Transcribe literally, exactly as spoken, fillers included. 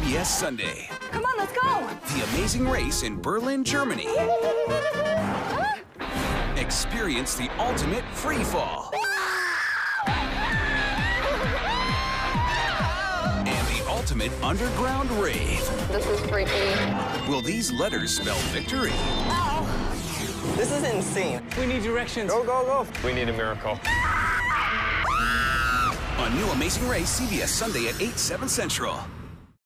B S Sunday. Come on, let's go! The Amazing Race in Berlin, Germany. Huh? Experience the ultimate free fall. And the ultimate underground rave. This is freaky. Will these letters spell victory? Oh. This is insane. We need directions. Go, go, go. We need a miracle. A new Amazing Race, C B S Sunday at eight, seven Central.